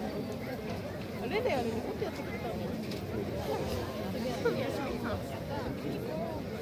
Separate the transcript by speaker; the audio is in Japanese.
Speaker 1: レレあれもっとやってくれたの。